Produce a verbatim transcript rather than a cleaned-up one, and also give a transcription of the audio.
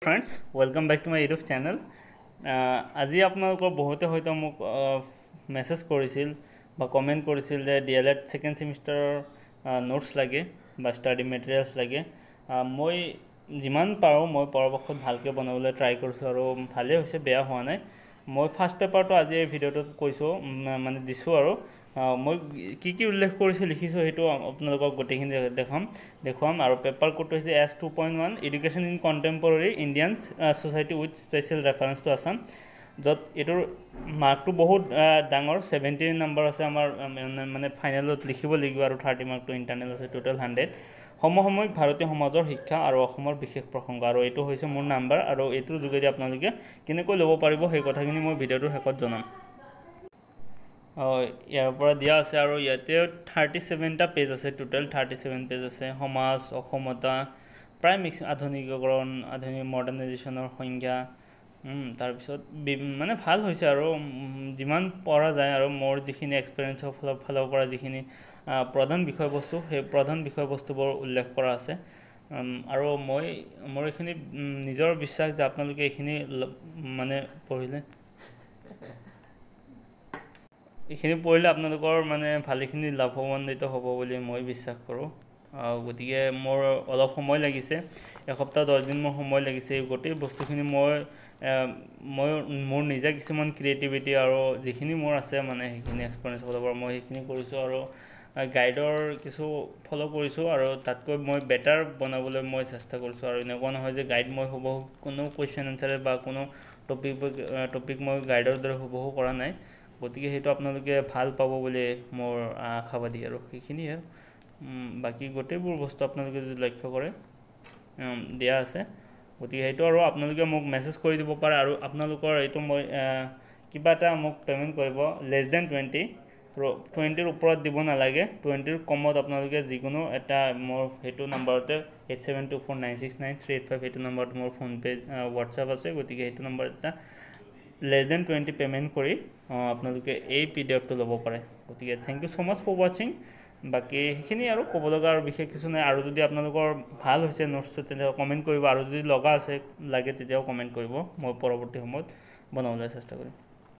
Friends, welcome back to my YouTube channel. আজি আপোনালোকৰ বহুতে হয়তো মোক মেসেজ কৰিছিল বা কমেন্ট কৰিছিল যে ডি এল এড সেকেন্ড সেমিস্টাৰৰ নোটস লাগে বা ষ্টাডি মেটেৰিয়েলছ লাগে মই যিমান পাৰো মই পৰৱৰ্তীত ভালকৈ বনাবলৈ ট্ৰাই কৰিছো আৰু ভালে হৈছে বেয়া হোৱা নাই মই ফাৰ্স্ট পেপাৰটো আজি এই ভিডিওটোত কৈছো মানে দিছো আৰু মই কি কি উল্লেখ কৰিছো লিখিছো হেতু আপোনালোকক গটেখিনি দেখাম দেখুৱাম আৰু পেপাৰ কোডটো হৈছে S two point one education in contemporary Indian society with special reference to Assam যত এটোৰ মাৰ্কটো বহুত ডাঙৰ সেভেন্টি নম্বৰ আছে আমাৰ মানে ফাইনেলত লিখিব লাগিব আৰু থাৰ্টি মাৰ্কটো ইন্টাৰনেল আছে টোটাল হাণ্ড্ৰেড সমসাময়িক ভাৰতীয় সমাজৰ শিক্ষা আৰু অসমৰ বিশেষ প্ৰসংগ আৰু এটো হৈছে মোৰ নাম্বাৰ আৰু এটোৰ যোগেদি আপোনালোকে কেনেকৈ ল'ব পাৰিব সেই কথাখিনি মই ভিডিওটোৰ শেষত জনাম ইয়াৰ পৰা দিয়া আছে আৰু ইয়াতে থাৰ্টি ছেভেন টা পেজ আছে টোটাল থাৰ্টি ছেভেন পেজ আছে সমাজ অসমতা প্ৰায় মিক্স আধুনিকীকৰণ আধুনিক মডাৰ্নাইজেশ্যনৰ সংজ্ঞা তাৰ পিছত মানে ভাল হৈছে আৰু যিমান পঢ়া যায় আৰু মোৰ যিখিনি এক্সপেৰিয়েন্সৰ ফালৰ পৰা যিখিনি প্ৰধান বিষয়বস্তু সেই প্ৰধান বিষয়বস্তুবোৰ উল্লেখ কৰা আছে আৰু মই মোৰ এখিনি নিজৰ বিশ্বাস যে আপোনালোকে এখিনি মানে পঢ়িলে এখিনি পঢ়িলে আপোনালোকৰ মানে ভালেখিনি লাভৱান্বিত হ'ব বুলি মই বিশ্বাস কৰোঁ গতিকে মোৰ অলপ সময় লাগিছে এসপ্তাহ দহ দিন মোৰ সময় লাগিছে গোটেই বস্তুখিনি মই মই মোৰ নিজে কিছুমান ক্ৰিয়েটিভিটি আৰু যিখিনি মোৰ আছে মানে সেইখিনি এক্সপেৰিয়েন্স ফালৰ পৰা মই সেইখিনি কৰিছো আৰু গাইডৰ কিছু ফলো কৰিছো আৰু তাতকৈ মই বেটাৰ বনাবলৈ মই চেষ্টা কৰিছো আৰু এনেকুৱা নহয় যে গাইড মই হ'ব কোনো কোৱেশ্চন আনসাৰ বা কোনো টপিক টপিক মই গাইডৰ দৰে হ'ব কৰা নাই গতিকে হেতু আপোনালোকে ভাল পাব বুলি মোৰ আশাবাদী আৰু সেইখিনি আৰু বাকি গোটেইবোৰ বস্তু আপোনালোকে যদি লক্ষ্য কৰে দিয়া আছে গতিকে হেতু আৰু আপোনালোকে মোক মেসেজ কৰি দিব পাৰে আৰু আপোনালোকৰ এটো মই কিবা এটা মোক পেমেন্ট কৰিব লেছ দেন টুৱেন্টি টুৱেন্টি ৰ ওপৰত দিব নালাগে টুৱেন্টি ৰ কমত আপোনালোকে যিকোনো এটা মোৰ হেতু নম্বৰতে eight seven two four nine six nine three eight five হেতু নম্বৰত মোৰ ফোন পে WhatsApp আছে গতিকে হেতু নম্বৰ এটা less than twenty পেমেন্ট কৰি আপোনালোকে এই পিডিএফটো ল'ব পাৰে গতিকে thank you so much for watching বাকি হেখিনি আৰু ক'ব লগা আৰু বিশেষ কিছু নাই আৰু যদি আপোনালোকৰ ভাল হৈছে নোটছটো তেনে কমেন্ট কৰিব আৰু যদি লগা আছে লাগে তেতিয়াও কমেন্ট কৰিব মই পৰৱৰ্তী সময়ত বনাবলৈ চেষ্টা কৰিম